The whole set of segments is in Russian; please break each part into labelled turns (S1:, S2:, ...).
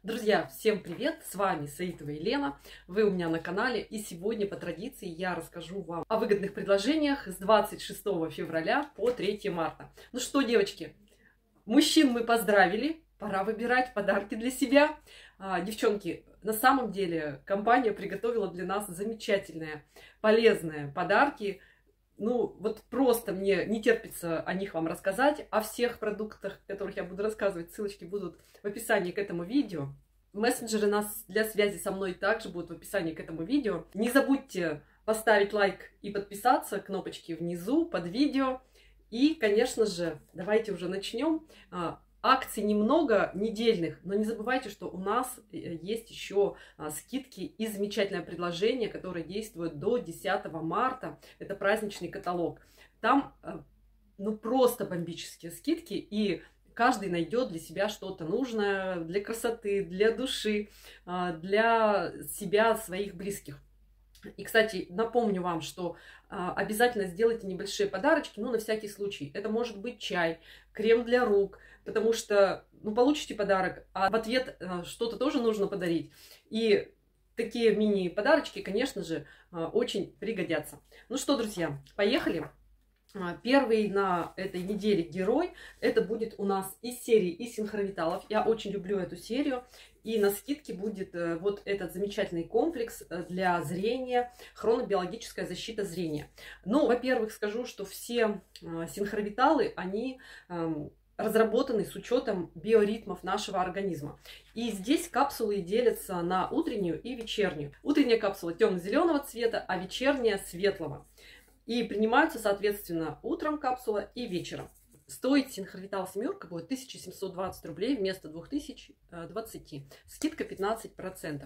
S1: Друзья, всем привет! С вами Саитова Елена. Вы у меня на канале. И сегодня по традиции я расскажу вам о выгодных предложениях с 26 февраля по 3 марта. Ну что, девочки, мужчин мы поздравили. Пора выбирать подарки для себя. Девчонки, на самом деле компания приготовила для нас замечательные, полезные подарки. Ну, вот просто мне не терпится о них вам рассказать. О всех продуктах, о которых я буду рассказывать, ссылочки будут в описании к этому видео. Мессенджеры нас для связи со мной также будут в описании к этому видео. Не забудьте поставить лайк и подписаться, кнопочки внизу под видео. И, конечно же, давайте уже начнем. Акций немного недельных, но не забывайте, что у нас есть еще скидки и замечательное предложение, которое действует до 10 марта. Это праздничный каталог. Там ну просто бомбические скидки, и каждый найдет для себя что-то нужное для красоты, для души, для себя, своих близких. И, кстати, напомню вам, что обязательно сделайте небольшие подарочки, ну, на всякий случай. Это может быть чай, крем для рук, потому что, ну, получите подарок, а в ответ что-то тоже нужно подарить. И такие мини-подарочки, конечно же, очень пригодятся. Ну что, друзья, поехали! Первый на этой неделе герой, это будет у нас из серии из синхровиталов. Я очень люблю эту серию. И на скидке будет вот этот замечательный комплекс для зрения, хронобиологическая защита зрения. Ну, во-первых, скажу, что все синхровиталы, они разработаны с учетом биоритмов нашего организма. И здесь капсулы делятся на утреннюю и вечернюю. Утренняя капсула темно-зеленого цвета, а вечерняя светлого. И принимаются, соответственно, утром капсула и вечером. Стоить синхровитал семерка будет 1720 рублей вместо 2020. Скидка 15%.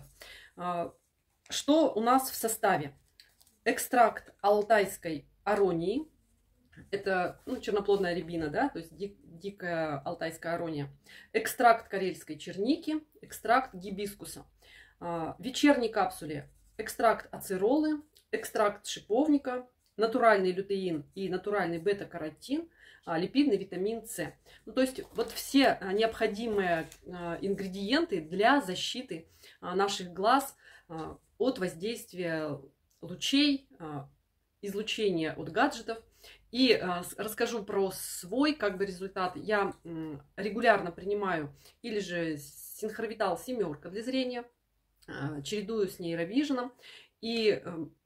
S1: Что у нас в составе? Экстракт алтайской аронии. Это черноплодная рябина, да, то есть дикая алтайская арония. Экстракт карельской черники. Экстракт гибискуса. В вечерней капсуле экстракт ацеролы. Экстракт шиповника. Натуральный лютеин и натуральный бета-каротин, липидный витамин С. Ну, то есть вот все необходимые ингредиенты для защиты наших глаз от воздействия лучей, излучения от гаджетов. И расскажу про свой результат. Я регулярно принимаю или же синхровитал семерка для зрения, чередую с нейровиженом. И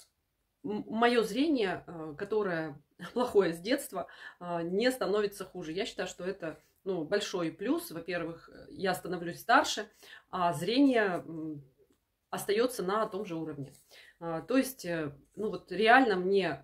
S1: мое зрение, которое плохое с детства, не становится хуже. Я считаю, что это большой плюс. Во-первых, я становлюсь старше, а зрение остается на том же уровне. То есть, вот реально мне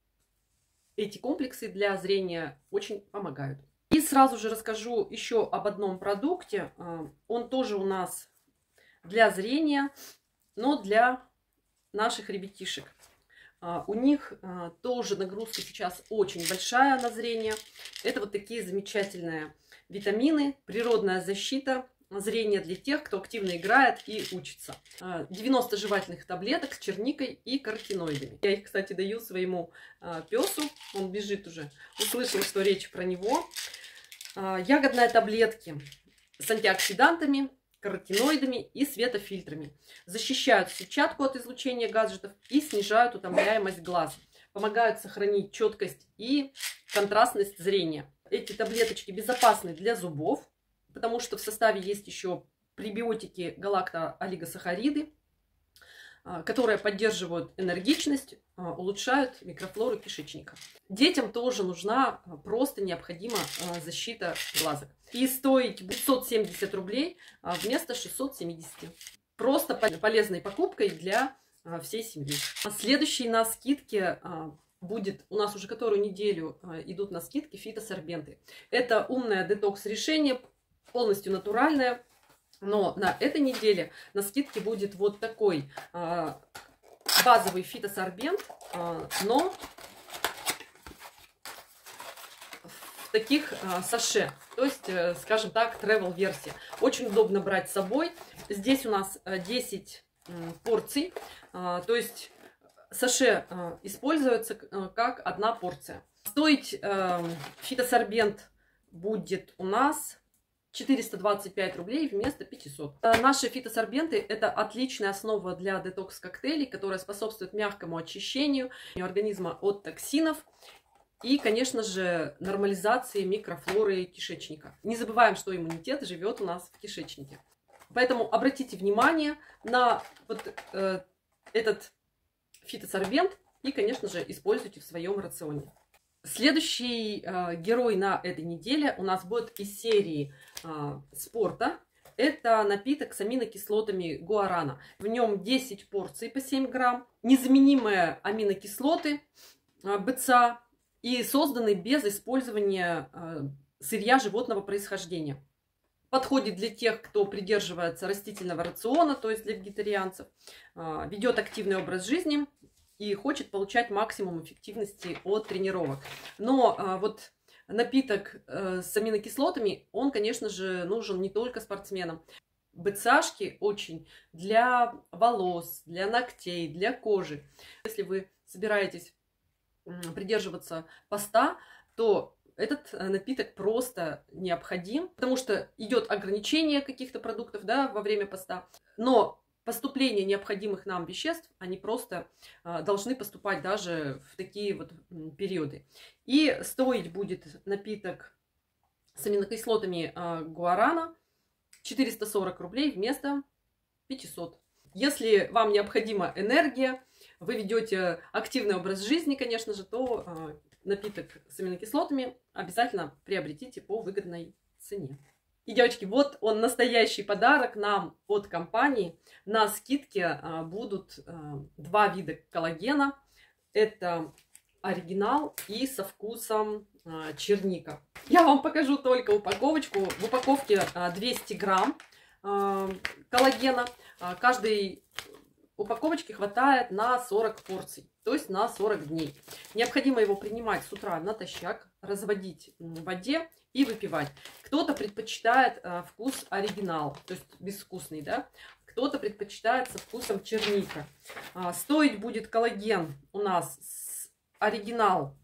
S1: эти комплексы для зрения очень помогают. И сразу же расскажу еще об одном продукте. Он тоже у нас для зрения, но для наших ребятишек. У них тоже нагрузка сейчас очень большая на зрение. Это вот такие замечательные витамины, природная защита зрения для тех, кто активно играет и учится. 90 жевательных таблеток с черникой и каротиноидами. Я их, кстати, даю своему песу. Он бежит уже. Услышал, что речь про него. Ягодные таблетки с антиоксидантами, каротиноидами и светофильтрами. Защищают сетчатку от излучения гаджетов и снижают утомляемость глаз. Помогают сохранить четкость и контрастность зрения. Эти таблеточки безопасны для зубов, потому что в составе есть еще пребиотики галакто-олигосахариды, которые поддерживают энергичность, улучшают микрофлору кишечника. Детям тоже нужна просто необходима защита глазок. И стоить 570 рублей вместо 670. Просто полезной покупкой для всей семьи. Следующий на скидке будет, у нас уже которую неделю идут на скидки фитосорбенты. Это умное детокс-решение, полностью натуральное. Но на этой неделе на скидке будет вот такой базовый фитосорбент, но в таких саше. То есть, скажем так, travel версия. Очень удобно брать с собой. Здесь у нас 10 порций. То есть саше используется как одна порция. Стоить фитосорбент будет у нас 425 рублей вместо 500. Наши фитосорбенты – это отличная основа для детокс-коктейлей, которая способствует мягкому очищению организма от токсинов и, конечно же, нормализации микрофлоры кишечника. Не забываем, что иммунитет живет у нас в кишечнике. Поэтому обратите внимание на вот этот фитосорбент и, конечно же, используйте в своем рационе. Следующий герой на этой неделе у нас будет из серии спорта. Это напиток с аминокислотами гуарана. В нем 10 порций по 7 грамм. Незаменимые аминокислоты БЦА и созданы без использования сырья животного происхождения. Подходит для тех, кто придерживается растительного рациона, то есть для вегетарианцев, ведет активный образ жизни и хочет получать максимум эффективности от тренировок. Но вот напиток с аминокислотами, он, конечно же, нужен не только спортсменам. БЦАшки очень для волос, для ногтей, для кожи. Если вы собираетесь придерживаться поста, то этот напиток просто необходим, потому что идет ограничение каких-то продуктов, да, во время поста. Но поступление необходимых нам веществ, они просто должны поступать даже в такие вот периоды. И стоить будет напиток с аминокислотами гуарана 440 рублей вместо 500. Если вам необходима энергия, вы ведете активный образ жизни, конечно же, то напиток с аминокислотами обязательно приобретите по выгодной цене. И, девочки, вот он, настоящий подарок нам от компании. На скидке будут 2 вида коллагена. Это оригинал и со вкусом черника. Я вам покажу только упаковочку. В упаковке 200 грамм коллагена. Каждой упаковочки хватает на 40 порций, то есть на 40 дней. Необходимо его принимать с утра натощак, разводить в воде и выпивать. Кто-то предпочитает вкус оригинал, то есть безвкусный, да? Кто-то предпочитает со вкусом черника. Стоить будет коллаген у нас с оригинал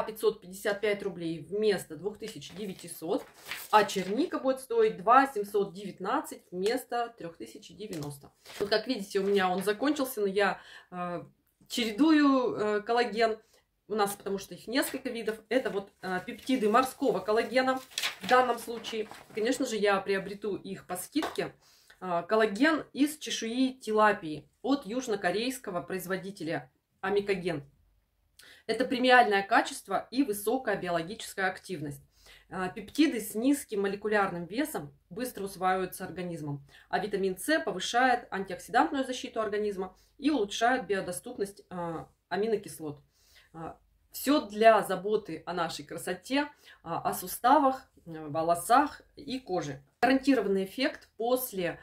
S1: 2555 рублей вместо 2900, а черника будет стоить 2719 вместо 3090. Вот как видите, у меня он закончился, но я чередую коллаген. У нас, потому что их несколько видов. Это вот пептиды морского коллагена в данном случае. Конечно же, я приобрету их по скидке. Коллаген из чешуи тилапии от южнокорейского производителя Амикоген. Это премиальное качество и высокая биологическая активность. Пептиды с низким молекулярным весом быстро усваиваются организмом, а витамин С повышает антиоксидантную защиту организма и улучшает биодоступность аминокислот. Все для заботы о нашей красоте, о суставах, волосах и коже. Гарантированный эффект после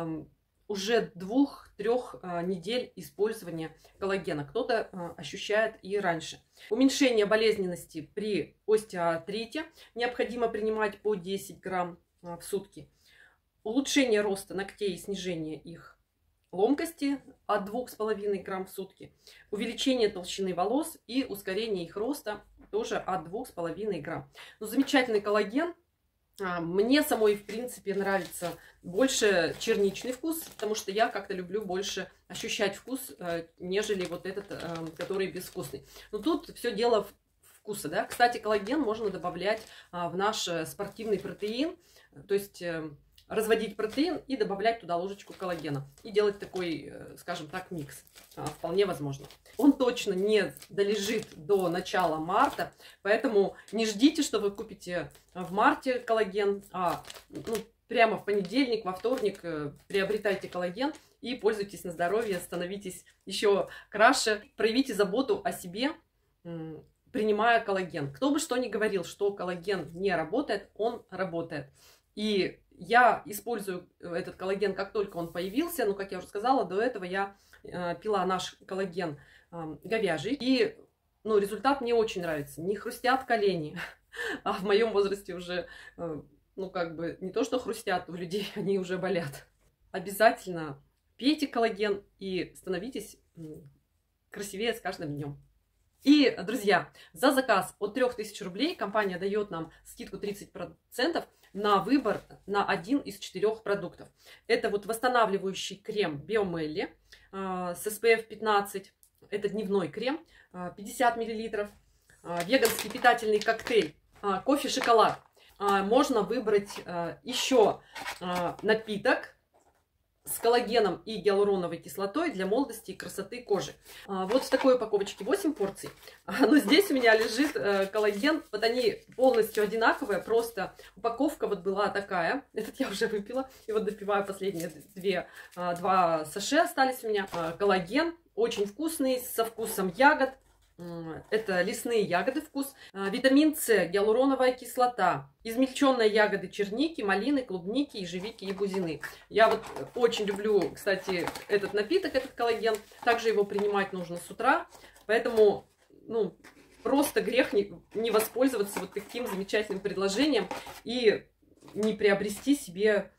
S1: уже 2-3 недель использования коллагена. Кто-то ощущает и раньше. Уменьшение болезненности при остеоартрите необходимо принимать по 10 грамм в сутки. Улучшение роста ногтей и снижение их ломкости от 2,5 грамм в сутки. Увеличение толщины волос и ускорение их роста тоже от 2,5 грамм. Но замечательный коллаген. Мне самой, в принципе, нравится больше черничный вкус, потому что я как-то люблю больше ощущать вкус, нежели вот этот, который безвкусный. Но тут все дело в вкусе, да. Кстати, коллаген можно добавлять в наш спортивный протеин, то есть разводить протеин и добавлять туда ложечку коллагена. И делать такой, скажем так, микс. Вполне возможно. Он точно не долежит до начала марта, поэтому не ждите, что вы купите в марте коллаген, прямо в понедельник, во вторник приобретайте коллаген и пользуйтесь на здоровье, становитесь еще краше, проявите заботу о себе, принимая коллаген. Кто бы что ни говорил, что коллаген не работает, он работает. И я использую этот коллаген, как только он появился. Ну, как я уже сказала, до этого я пила наш коллаген говяжий. И результат мне очень нравится. Не хрустят колени. А в моем возрасте уже, не то что хрустят, у людей они уже болят. Обязательно пейте коллаген и становитесь красивее с каждым днем. И, друзья, за заказ от 3000 рублей компания дает нам скидку 30%. на выбор на один из 4 продуктов. Это вот восстанавливающий крем Биомелли с SPF 15. Это дневной крем 50 мл. Веганский питательный коктейль кофе-шоколад. Можно выбрать еще напиток с коллагеном и гиалуроновой кислотой для молодости и красоты кожи. Вот в такой упаковочке 8 порций. Но здесь у меня лежит коллаген. Вот они полностью одинаковые, просто упаковка вот была такая. Этот я уже выпила. И вот допиваю последние 2 саше остались у меня. Коллаген очень вкусный, со вкусом ягод. Это лесные ягоды вкус, витамин С, гиалуроновая кислота, измельченные ягоды черники, малины, клубники, ежевики и бузины. Я вот очень люблю, кстати, этот напиток, этот коллаген. Также его принимать нужно с утра, поэтому, ну, просто грех не воспользоваться вот таким замечательным предложением и не приобрести себе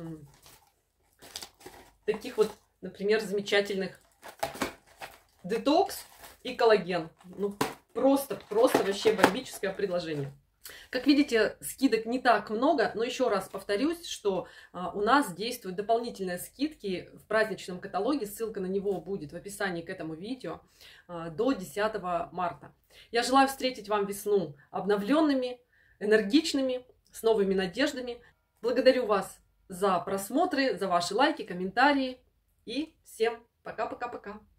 S1: таких вот, например, замечательных детокс и коллаген. Ну, просто вообще бомбическое предложение. Как видите, скидок не так много, но еще раз повторюсь, что у нас действуют дополнительные скидки в праздничном каталоге. Ссылка на него будет в описании к этому видео до 10 марта. Я желаю встретить вам весну обновленными, энергичными, с новыми надеждами. Благодарю вас за просмотры, за ваши лайки, комментарии. И всем пока-пока-пока.